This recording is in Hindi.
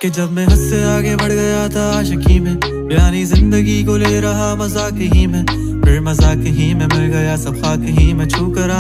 कि जब मैं हद से आगे बढ़ गया था आशिकी में, यानी जिंदगी को ले रहा मजाक ही में, फिर मजाक ही में मिल गया सब खाक ही में छू कर